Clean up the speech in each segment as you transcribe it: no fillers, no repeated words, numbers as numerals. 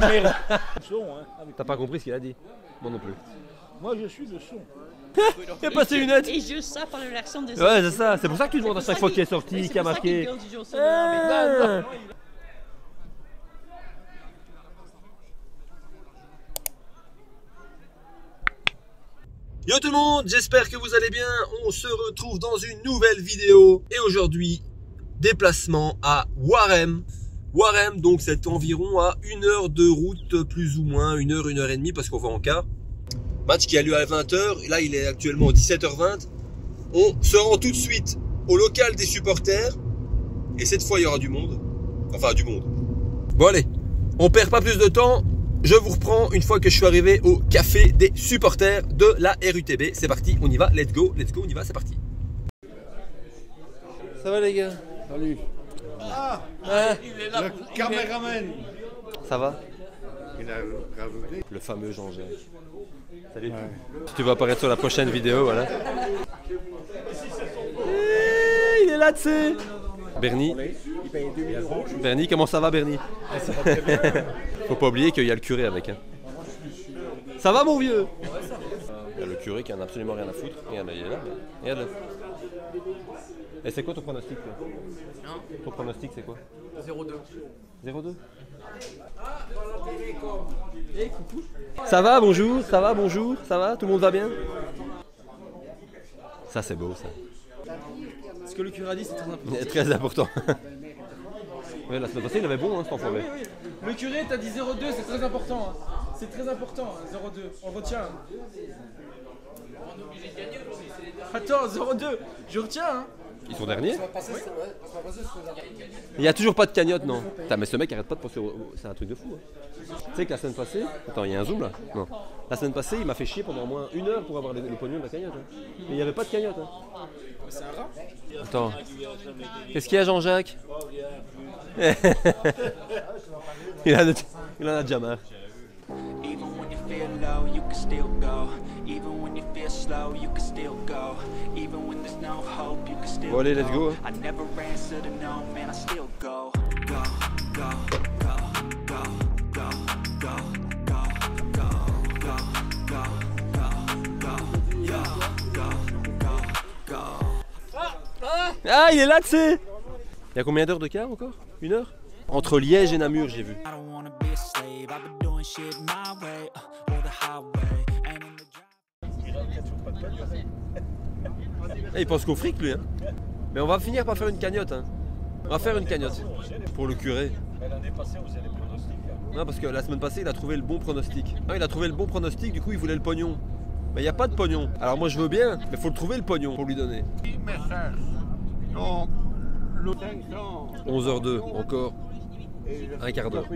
merde. T'as pas compris ce qu'il a dit? Moi non plus. Moi je suis le son. Il a pas ses lunettes. Et juste ça par l'action des Ouais, c'est ça. C'est pour ça que tu demandes à chaque fois qu'il est sorti, qu'il a marqué. Yo tout le monde, j'espère que vous allez bien. On se retrouve dans une nouvelle vidéo. Et aujourd'hui, déplacement à Warem. Warem, donc c'est environ à 1 heure de route, plus ou moins, 1 heure, 1 heure et demie, parce qu'on va en car. Match qui a lieu à 20h, et là il est actuellement 17h20. On se rend tout de suite au local des supporters, et cette fois il y aura du monde. Enfin du monde. Bon allez, on perd pas plus de temps, je vous reprends une fois que je suis arrivé au café des supporters de la RUTB. C'est parti, on y va, let's go, on y va, c'est parti. Ça va les gars? Salut. Il est là, le caméraman. Ça va? Il a rajouté. Le fameux Jean-Jacques. Salut. Ouais. Si tu veux apparaître sur la prochaine vidéo, voilà. Il est là, tu sais. Bernie. Bernie, comment ça va, Bernie? Faut pas oublier qu'il y a le curé avec. Hein. Ça va, mon vieux? Il y a le curé qui en a absolument rien à foutre. Regarde, il est là. Regarde. Et c'est quoi ton pronostic, toi? Ton pronostic, c'est quoi? 0-2. 0-2? Hey, coucou. Ça va, bonjour, ça va, bonjour, ça va, tout le monde va bien? Ça c'est beau ça. Ce que le curé a dit, c'est très important. Très important. Ouais, la semaine passée il avait bon hein, cet enfant. Oui, oui. Le curé t'a dit 0-2, c'est très important. Hein. C'est très important, hein, 0-2. On le retient. Hein. On est obligé de gagner aujourd'hui. Attends, 0-2, je retiens. Hein. Ils sont derniers. Il n'y a toujours pas de cagnotte, non. Putain, mais ce mec arrête pas de penser c'est un truc de fou. Hein. Tu sais que la semaine passée... Attends, il y a un zoom là? Non. La semaine passée, il m'a fait chier pendant au moins 1 heure pour avoir le pognon de la cagnotte. Hein. Mais il n'y avait pas de cagnotte. Hein. C'est un rat. Attends. Qu'est-ce qu'il y a, Jean-Jacques? il en a déjà marre. Bon allez, let's go. Ah, il est là, tu sais. Il y a combien d'heures de car encore? 1 heure? Entre Liège et Namur, j'ai vu. Il pense qu'au fric, lui. Hein. Mais on va finir par faire une cagnotte. Hein. On va faire une cagnotte pour le curé. L'année passée, vous avez des pronostics. Non, parce que la semaine passée, il a trouvé le bon pronostic. Ah, il a trouvé le bon pronostic, du coup, il voulait le pognon. Mais il n'y a pas de pognon. Alors moi, je veux bien, mais il faut le trouver le pognon pour lui donner. Donc, 11h02, encore un quart d'heure.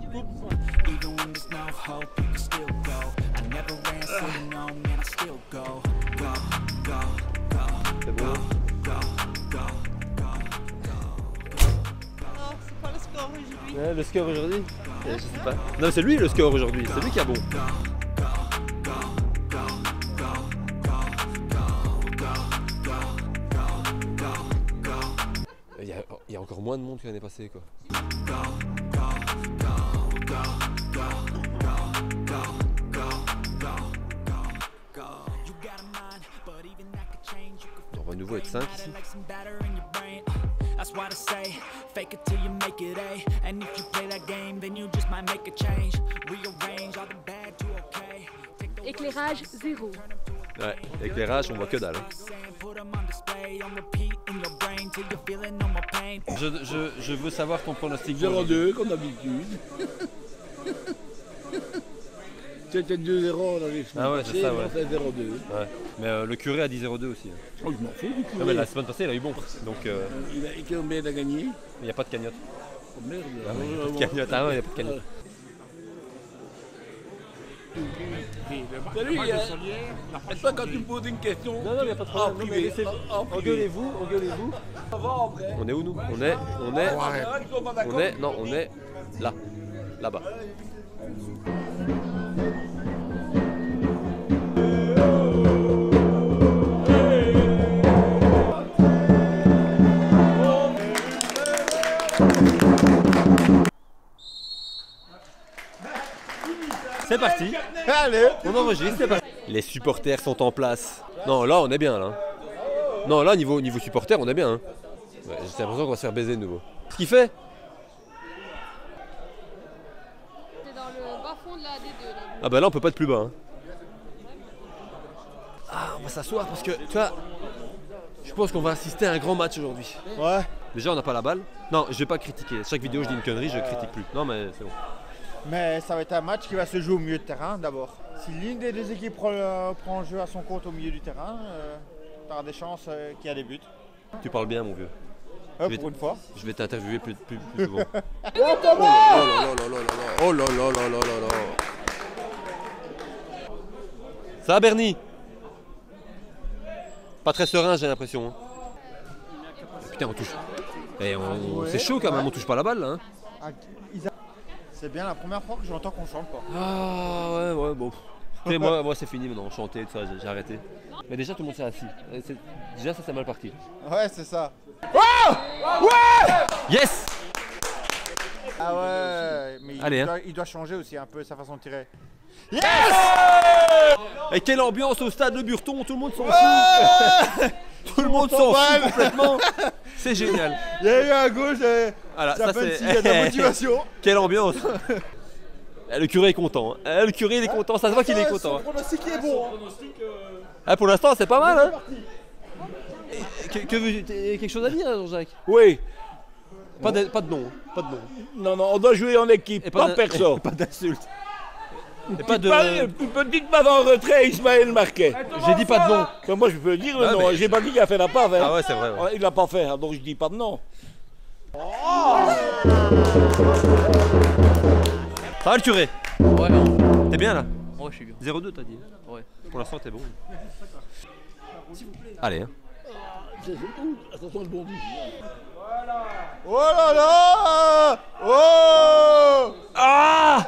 C'est bon. C'est pas le score aujourd'hui. Ouais, le score aujourd'hui? Je sais pas. Non, c'est lui le score aujourd'hui, c'est lui qui a bon. Il y a encore moins de monde que l'année passée, quoi. On va à nouveau être 5 ici. Éclairage 0. Ouais, éclairage, on voit que dalle. Je veux savoir ton pronostic. 0-2 comme d'habitude. C'était 2-0 dans les semaines. Ah ouais, c'est ça, ouais. Fait 0-2. Ouais. Mais le curé a dit 0-2 aussi. Hein. Oh, je m'en fous du coup. Non, mais la semaine passée, il a eu bon. Donc, Combien a gagné? il n'y a pas de cagnotte. Oh merde. Ah ouais, il n'y a pas de cagnotte. Ah ouais, il n'y a pas de cagnotte. Salut, est-ce que quand tu me poses une question, Non, non, il n'y a pas de problème. Non, mais laissez-vous. Engueulez-vous, engueulez-vous. On est où nous? On est non, on est là. Là-bas. C'est parti. Allez. On enregistre, c'est parti. Les supporters sont en place. Non, là, on est bien, là. Non, là, niveau supporters, on est bien. Hein. Ouais, j'ai l'impression qu'on va se faire baiser de nouveau. Ce qu'il fait? C'est dans le bas fond de la D2. Là. Ah bah là, on peut pas être plus bas. Hein. Ah, on va s'asseoir parce que, tu vois, je pense qu'on va assister à un grand match aujourd'hui. Ouais. Déjà, on n'a pas la balle. Non, je vais pas critiquer. Chaque vidéo, je dis une connerie, je critique plus. Non, mais c'est bon. Mais ça va être un match qui va se jouer au milieu de terrain d'abord. Si l'une des deux équipes prend le jeu à son compte au milieu du terrain, tu auras des chances qu'il y a des buts. Tu parles bien, mon vieux. Pour une fois. Je vais t'interviewer plus souvent. Oh là là là là là là. Ça va, Bernie? Pas très serein, j'ai l'impression. Hein. Putain, on touche. Eh, c'est chaud quand même, on touche pas la balle là. Hein. C'est bien la première fois que j'entends qu'on chante pas. Ah ouais, bon. Tu sais, moi c'est fini maintenant, chanter, tout ça, j'ai arrêté. Mais déjà tout le monde s'est assis. Déjà ça c'est mal parti. Ouais, c'est ça. Yes! Ah ouais, mais Allez, il doit changer aussi un peu sa façon de tirer. Yes! Et quelle ambiance au stade de Burton, tout le monde s'en fout. Tout le monde s'en fout complètement. C'est génial. Il y a eu un gauche, Voilà, ça fait il y a de la motivation. Quelle ambiance. Le curé est content. Hein. Le curé il est content, ça se voit qu'il est content. Son pronostic est bon. Ah, pour l'instant c'est pas mal. Hein. Quelque chose à dire, Jean-Jacques? Oui. Pas de nom. Pas de nom. Non, on doit jouer en équipe, Et pas personne. Pas d'insulte. Et Pas de... Une petite balle en retrait, Ismaël Marquet. J'ai dit pas de nom. Ben moi je peux dire le Ah, nom, mais- j'ai pas dit qu'il a fait la part. Hein. Ah ouais, c'est vrai. Ouais. Il l'a pas fait, donc je dis pas de nom. Ça va le curé? Ouais, T'es bien là? ouais, je suis bien. 0-2 t'as dit? Ouais. Pour l'instant t'es bon. Allez. Hein. Attention le bondi. Oh là là. Oh. Ah!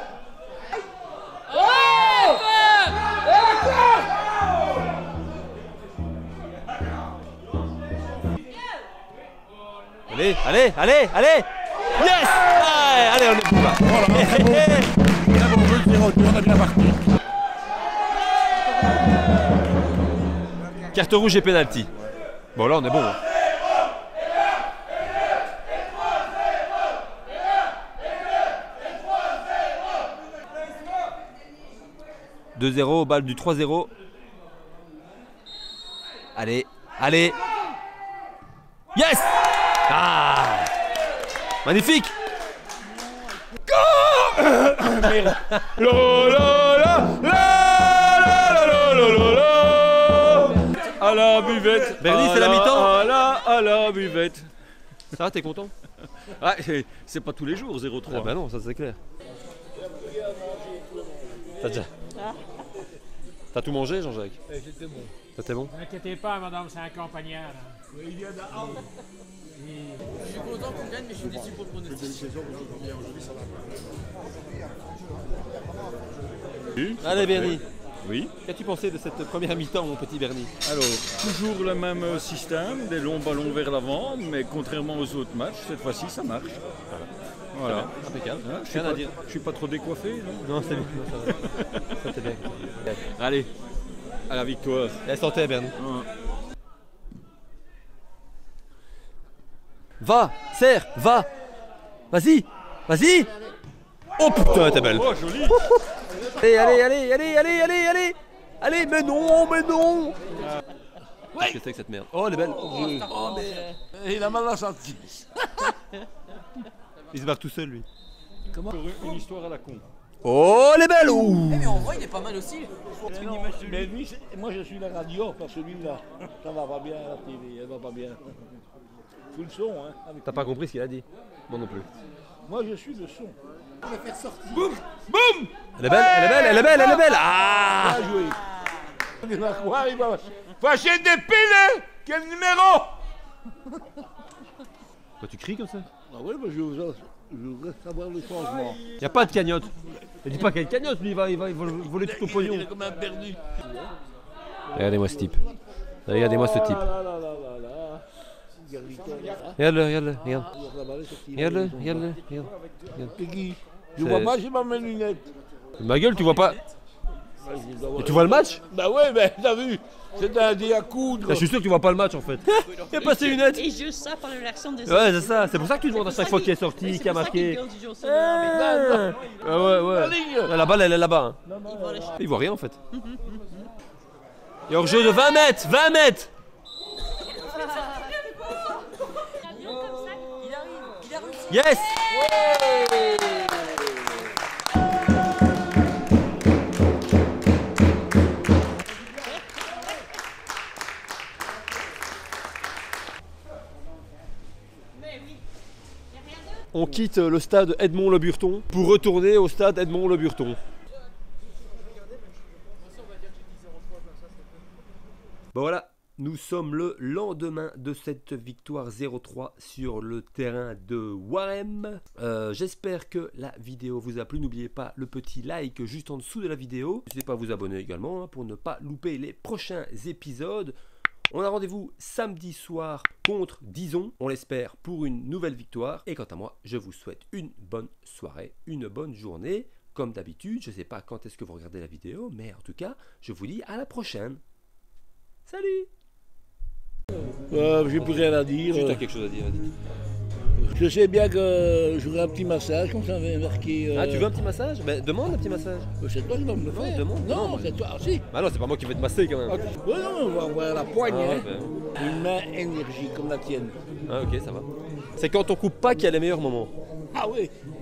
Allez! Yes! Allez, on est plus bas. On veut le 0-2, on a bien parti. Carte rouge et penalty. Bon là on est bon. Hein. « 2-0, balle du 3-0. Allez. Yes! Ah! Magnifique! À la buvette. Bernie, c'est la mi-temps. À la buvette. Ça va, t'es content? Ah, c'est pas tous les jours 0-3. Ah bah non, ça c'est clair. T'as déjà... T'as tout mangé, Jean-Jacques? C'était bon. C'était bon? Ne vous inquiétez pas, madame, c'est un campagnard. Je suis content qu'on gagne, mais je suis déçu pour le pronostic. Allez, Bernie. Oui. Qu'as-tu pensé de cette première mi-temps, mon petit Bernie? Alors, toujours le même système, des longs ballons vers l'avant, mais contrairement aux autres matchs, cette fois-ci ça marche. Voilà. Impeccable. Hein, je suis Rien à pas- dire. Je suis pas trop décoiffé, non? Non, c'est bien. Non, ça va. Ça, c'est bien. Allez, à la victoire. La santé, Bernie. Ouais. Va, serre, va. Vas-y. Oh putain, t'es belle. Oh, joli. Allez. Allez, mais non. Qu'est-ce que c'est que cette merde? Oh, elle est belle. Oh, merde. Il a mal à sentir. Il se barre tout seul, lui. Pour une histoire à la con. Oh, elle est belle. Ouh. Mais en vrai, il est pas mal aussi. Mais lui, moi je suis la radio, pas celui-là. Ça va pas bien la télé, elle va pas bien. Full son, hein. avec- T'as pas compris ce qu'il a dit? Moi non plus. Moi je suis le son. Elle est belle. Ah! Bien joué. Il va croire, il va. Faut acheter des piles. Quel numéro? Toi, tu cries comme ça? Ah oui, mais je voudrais savoir le changement. Y a pas de cagnotte. Ne dis pas qu'il y a une cagnotte, lui, il va voler tout ton pognon. Il est comme un perdu. Regardez-moi ce type. Regardez-moi ce type. Regarde-le. C'est qui? Je vois pas, j'ai pas mes lunettes. Ma gueule, tu vois pas. Et tu vois le match? Bah ouais, mais t'as vu, c'est un dé à coudre. Je suis sûr que tu vois pas le match en fait. Il a pas ses lunettes. Et je sais par l'accent des Ouais, c'est ça. C'est pour ça que tu demandes à chaque fois qu'il est sorti, qu'il a marqué. Ah ouais, ouais. La balle, elle est là-bas. Hein. Il voit rien en fait. Et hors jeu de 20 mètres. 20 mètres. Yes. On quitte le stade Edmond-Le Burton pour retourner au stade Edmond-Le Burton. Bon voilà, nous sommes le lendemain de cette victoire 0-3 sur le terrain de Warem. J'espère que la vidéo vous a plu. N'oubliez pas le petit like juste en dessous de la vidéo. N'hésitez pas à vous abonner également hein, pour ne pas louper les prochains épisodes. On a rendez-vous samedi soir contre Dijon, on l'espère, pour une nouvelle victoire. Et quant à moi, je vous souhaite une bonne soirée, une bonne journée. Comme d'habitude, je ne sais pas quand est-ce que vous regardez la vidéo, mais en tout cas, je vous dis à la prochaine. Salut. J'ai plus rien à dire. Tu as quelque chose à dire, vas-y. Je sais bien que j'aurai un petit massage, comme ça avait marqué. Ah, tu veux un petit massage? Ben, demande un petit massage. C'est toi qui vas me le faire. Demande. Non, c'est toi. Ah, si. Bah non, c'est pas moi qui vais te masser quand même. Ouais, non, on va voir la poigne. Ah, hein. ben. Une main énergie comme la tienne. Ah, ok, ça va. C'est quand on coupe pas qu'il y a les meilleurs moments. Ah oui.